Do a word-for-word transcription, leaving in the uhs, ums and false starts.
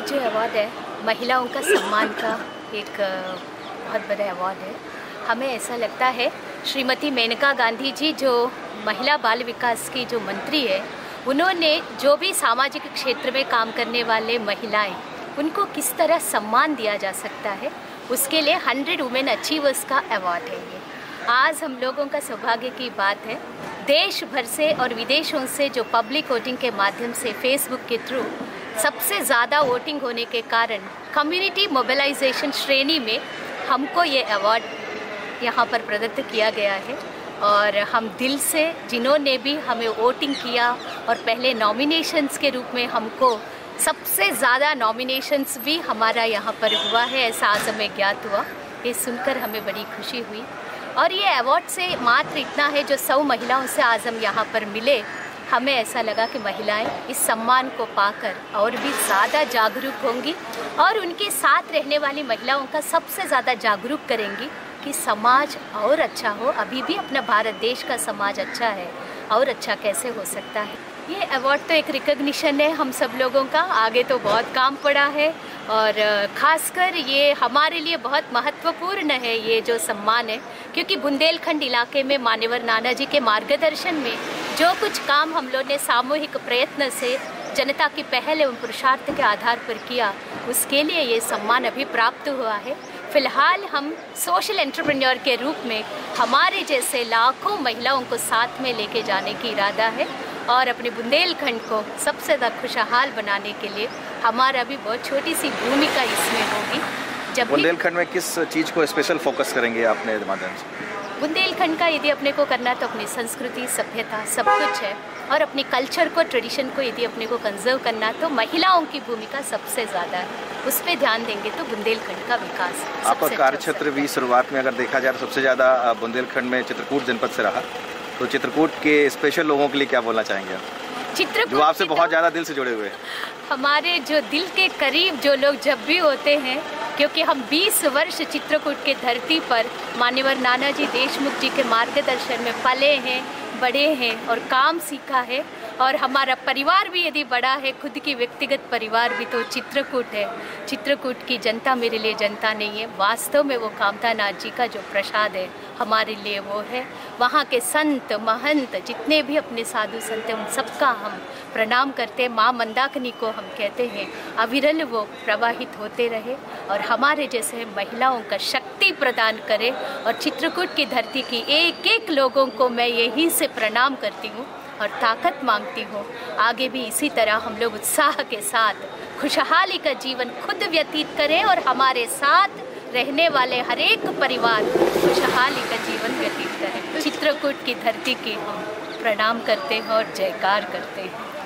जो अवार्ड है महिलाओं का सम्मान का एक बहुत बड़ा अवार्ड है। हमें ऐसा लगता है श्रीमती मेनका गांधी जी जो महिला बाल विकास की जो मंत्री है, उन्होंने जो भी सामाजिक क्षेत्र में काम करने वाले महिलाएं, उनको किस तरह सम्मान दिया जा सकता है, उसके लिए हंड्रेड वुमेन अचीवर्स का अवार्ड है ये। आज हम लोगों का सौभाग्य की बात है, देश भर से और विदेशों से जो पब्लिक वोटिंग के माध्यम से फेसबुक के थ्रू सबसे ज़्यादा वोटिंग होने के कारण कम्युनिटी मोबिलाइजेशन श्रेणी में हमको ये अवार्ड यहाँ पर प्रदत्त किया गया है। और हम दिल से, जिन्होंने भी हमें वोटिंग किया और पहले नॉमिनेशंस के रूप में हमको सबसे ज़्यादा नॉमिनेशंस भी हमारा यहाँ पर हुआ है, ऐसा आज हमें ज्ञात हुआ। ये सुनकर हमें बड़ी खुशी हुई। और ये अवार्ड से मात्र इतना है जो सौ महिलाओं से आज हम यहाँ पर मिले, हमें ऐसा लगा कि महिलाएं इस सम्मान को पाकर और भी ज़्यादा जागरूक होंगी और उनके साथ रहने वाली महिलाओं का सबसे ज़्यादा जागरूक करेंगी कि समाज और अच्छा हो। अभी भी अपना भारत देश का समाज अच्छा है, और अच्छा कैसे हो सकता है। ये अवार्ड तो एक रिकग्निशन है हम सब लोगों का, आगे तो बहुत काम पड़ा है और ख़ासकर ये हमारे लिए बहुत महत्वपूर्ण है ये जो सम्मान है, क्योंकि बुंदेलखंड इलाके में मान्यवर नाना जी के मार्गदर्शन में जो कुछ काम हम लोग ने सामूहिक प्रयत्न से जनता की पहल एवं पुरुषार्थ के आधार पर किया, उसके लिए ये सम्मान अभी प्राप्त हुआ है। फिलहाल हम सोशल एंटरप्रेन्योर के रूप में हमारे जैसे लाखों महिलाओं को साथ में लेके जाने की इरादा है और अपने बुंदेलखंड को सबसे ज़्यादा खुशहाल बनाने के लिए हमारा भी बहुत छोटी सी भूमिका इसमें होगी। जब बुंदेलखंड में किस चीज़ को स्पेशल फोकस करेंगे आपने माध्यम से? बुंदेलखंड का यदि अपने को करना तो अपनी संस्कृति, सभ्यता सब कुछ है, और अपने कल्चर को, ट्रेडिशन को यदि अपने को कंजर्व करना तो महिलाओं की भूमिका सबसे ज़्यादा है, उस पर ध्यान देंगे तो बुंदेलखंड का विकास। आपका कार्यक्षेत्र भी शुरुआत में अगर देखा जाए तो सबसे ज़्यादा बुंदेलखंड में चित्रकूट जनपद से रहा, तो चित्रकूट के स्पेशल लोगों के लिए क्या बोलना चाहेंगे आप, चित्रकूट जो आपसे बहुत ज़्यादा दिल से जुड़े हुए हैं? हमारे जो दिल के करीब जो लोग जब भी होते हैं, क्योंकि हम बीस वर्ष चित्रकूट के धरती पर मान्यवर नानाजी देशमुख जी के मार्गदर्शन में पले हैं, बड़े हैं और काम सीखा है। और हमारा परिवार भी यदि बड़ा है, खुद की व्यक्तिगत परिवार भी, तो चित्रकूट है। चित्रकूट की जनता मेरे लिए जनता नहीं है, वास्तव में वो कामता नाथ जी का जो प्रसाद है हमारे लिए वो है। वहाँ के संत महंत जितने भी अपने साधु संत हैं, उन सबका हम प्रणाम करते हैं। माँ मंदाकिनी को हम कहते हैं अविरल वो प्रवाहित होते रहे और हमारे जैसे महिलाओं का शक्ति प्रदान करे। और चित्रकूट की धरती की एक एक लोगों को मैं यहीं से प्रणाम करती हूँ और ताकत मांगती हूँ। आगे भी इसी तरह हम लोग उत्साह के साथ खुशहाली का जीवन खुद व्यतीत करें और हमारे साथ रहने वाले हर एक परिवार खुशहाली का जीवन व्यतीत करें। चित्रकूट की धरती की हम प्रणाम करते हैं और जयकार करते हैं।